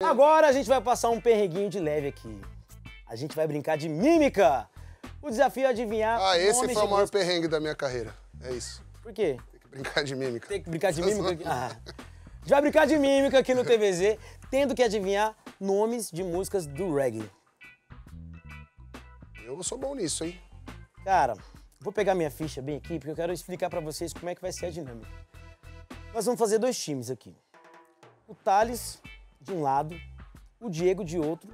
Agora a gente vai passar um perreguinho de leve aqui. A gente vai brincar de mímica. O desafio é adivinhar Esse nomes foi o de maior músicas. perrengue da minha carreira. É isso. Por quê? Tem que brincar de mímica. Tem que brincar de mímica aqui? A gente vai brincar de mímica aqui no TVZ, tendo que adivinhar nomes de músicas do reggae. Eu sou bom nisso, hein? Cara, vou pegar minha ficha bem aqui, porque eu quero explicar pra vocês como é que vai ser a dinâmica. Nós vamos fazer 2 times aqui. O Thales, de um lado, o Diego, de outro.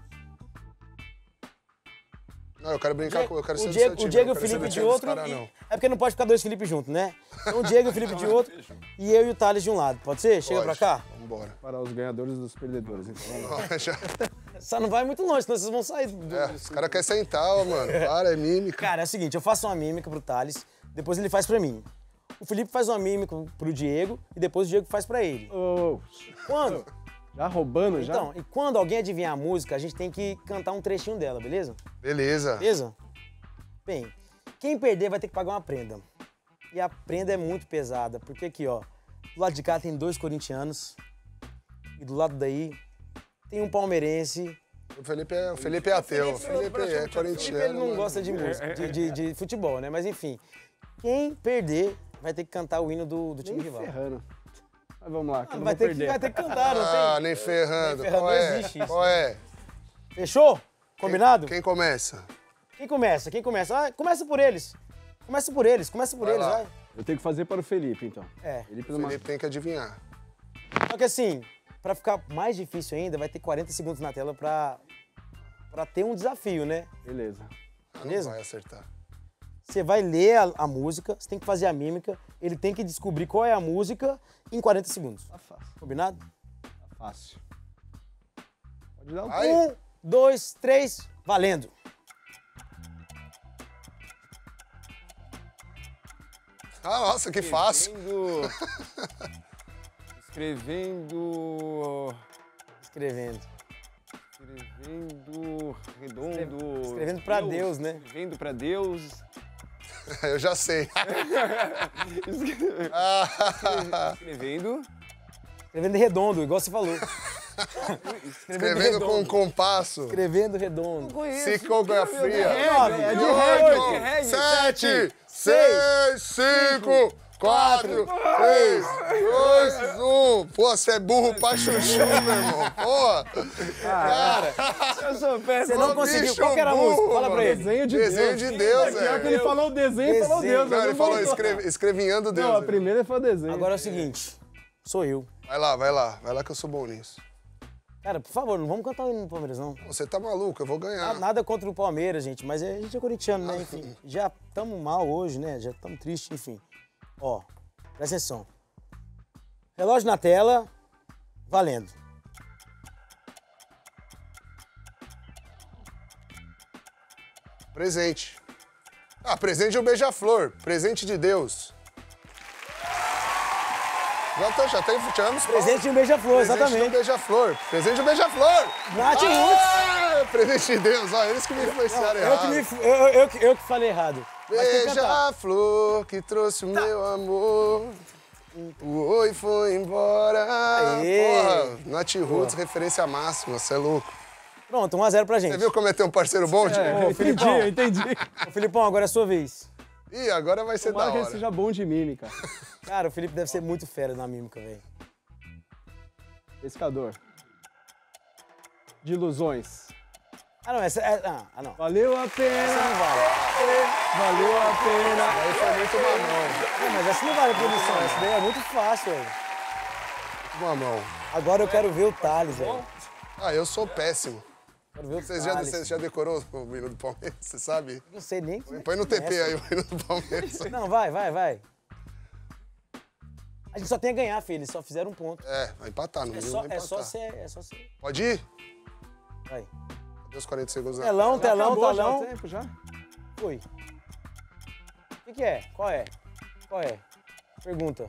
Não, eu quero brincar com... Eu quero ser do Diego, seu time, o Diego e eu o quero ser Felipe do de time dos outro. cara, não. É porque não pode ficar 2 Felipe juntos, né? Então o Diego e o Felipe de outro e eu e o Thales de um lado. Pode ser? Chega pra Pode. cá. Vambora. Para os ganhadores dos perdedores, então. Já- Só não vai muito longe, senão vocês vão sair. os caras querem sentar, ó, mano. Para, é mímica. Cara, é o seguinte, eu faço uma mímica pro Thales, depois ele faz pra mim. O Felipe faz uma mímica pro Diego e depois o Diego faz pra ele. Oh, Quando? já roubando, já? Então, e quando alguém adivinhar a música, a gente tem que cantar um trechinho dela, beleza? Beleza. Beleza? Bem, quem perder vai ter que pagar uma prenda. E a prenda é muito pesada, porque aqui, ó, do lado de cá tem 2 corintianos e do lado daí tem um palmeirense. O Felipe é ateu. O Felipe é corintiano. Ele não mano. gosta de música, de futebol, né? Mas enfim, quem perder vai ter que cantar o hino do time Nem rival. ferrando. Mas vamos lá, que eu não Vai vou ter, perder. vai ter que cantar, não Ah, tem? nem ferrando. Nem ferrando, Qual não é? existe isso. Qual é? Fechou? Combinado? Quem começa? Quem começa? Quem começa? Ah, começa por eles. Começa por eles, Vai lá. vai. Eu tenho que fazer para o Felipe, então. É. Felipe O numa... Felipe tem que adivinhar. Só que assim, pra ficar mais difícil ainda, vai ter 40 segundos na tela pra ter um desafio, né? Beleza. Não Beleza? vai acertar. Você vai ler a música, você tem que fazer a mímica, ele tem que descobrir qual é a música em 40 segundos. Tá fácil. Combinado? Tá fácil. Pode dar um... Vai. 1, 2, 3, valendo! Ah, nossa, que fácil. Escrevendo... Escrevendo. Redondo... Escrevendo pra Deus, né? Escrevendo pra Deus... Eu já sei. Escrevendo... Escrevendo redondo, igual você falou. Escrevendo com um compasso. Escrevendo redondo. Psicografia. É de reggae. 7, 6, 5, 4, 3, 2, 1. Pô, você é burro pra chuchu, meu irmão. Porra. Cara, Eu sou péssimo. Você não conseguiu. bicho Qual que era a música? burro, Fala pra mano. ele. Desenho de Desenho Deus. de Deus, Pior que ele velho. falou desenho e falou Desenho. Deus. Não, mas ele não falou voltou. escrevinhando Deus. Não, a primeira foi desenho. Agora é o seguinte, sou eu. Vai lá, vai lá. Vai lá que eu sou bom nisso. Cara, por favor, não vamos cantar o hino do Palmeiras, não. Você tá maluco, eu vou ganhar. Nada contra o Palmeiras, gente, mas a gente é corintiano, né? Enfim, já estamos mal hoje, né? Já estamos tristes, enfim. Ó, presta atenção. Relógio na tela, valendo. Presente. Ah, presente de um beija-flor. Presente de Deus. Já tivemos Presente de um beija-flor, Presente de um exatamente. beija-flor. Presente de um beija-flor. Nath Roots. Ah, presente de Deus. Ó, eles que me influenciaram errado. Eu que falei errado. Mas tem que cantar. Beija-flor que trouxe o meu amor. O oi foi embora. Aê. Porra, Nath Roots, referência máxima, você é louco. Pronto, 1-0 pra gente. Você viu como é ter um parceiro bom, Diego? É, eu entendi, Filipão. eu entendi. Ô, Filipão, agora é a sua vez. Ih, agora vai ser Tomara da que ele hora. seja bom de mímica. Cara, o Felipe deve ser muito fera na mímica, velho. Pescador. De ilusões. Ah, não, essa é... Ah, não. Valeu a Essa pena, não vale. valeu a pena. Aí foi muito mamão. Não, mas essa não vale produção, essa daí é muito fácil, velho. Mamão. Agora eu quero ver o Thales, velho. Ah, eu sou péssimo. Quero ver o Você Thales. já decorou o hino do Palmeiras, você sabe? Não sei nem... Põe no TP aí o hino do Palmeiras. Não, vai. A gente só tem a ganhar, filho. Eles só fizeram um ponto. É, vai empatar, não É viu? só, Vai empatar. é só ser. Pode ir? Vai. Cadê os 40 segundos? na Telão, tela? telão, Acabou já o telão. tempo, já? Foi. O que é? Qual é? Pergunta.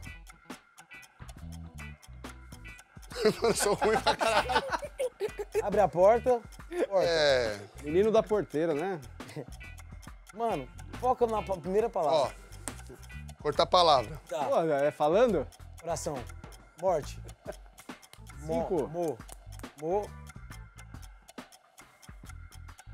Eu sou ruim pra caralho. Abre a porta. É, Menino da porteira, né? Mano, foca na primeira ó, palavra. cortar a palavra. Tá. Pô, é falando? Coração. Morte. Mo. 5, Mo.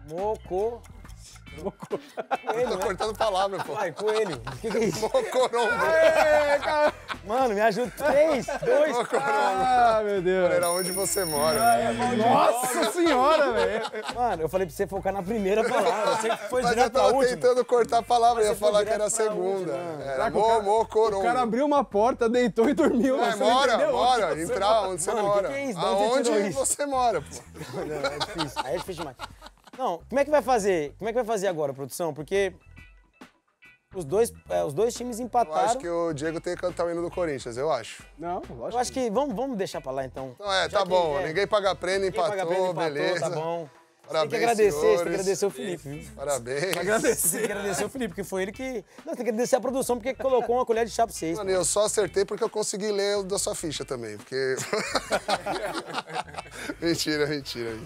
Moco. Eu tô cortando palavra, pô. Vai, coelho. O que é isso? Mocorongo. Mano, me ajuda. 3, 2. Ah, meu Deus. Era onde você mora, velho. Nossa senhora, velho. Mano, eu falei pra você focar na primeira palavra. Você foi Mas eu direto pra tava última. tentando cortar a palavra, ia Você foi falar que era a direto pra segunda. última. Era Caraca, o mocorongo. O cara abriu uma porta, deitou e dormiu. É, Você não entendeu? mora, entrar onde você Mano, mora. que é isso? De onde você Aonde tirou isso? você mora, pô. Não, é difícil. Aí é difícil demais. Não, como é que vai fazer? Como é que vai fazer agora, produção? Porque os dois times Eu empataram. acho que o Diego tem que cantar o hino do Corinthians, eu acho. Não, lógico. Eu acho que vamos deixar pra lá então. Então é, Já tá que bom. é- Ninguém paga prêmio, Quem paga empatou, prêmio, empatou, beleza. tá bom. Parabéns, Tem que agradecer, senhores. tem que agradecer o Felipe, viu? Parabéns. Tem que agradecer o Felipe, porque foi ele que... Não, tem que agradecer a produção, porque colocou uma colher de chá pra vocês. Mano, eu só acertei porque eu consegui ler o da sua ficha também, porque... mentira.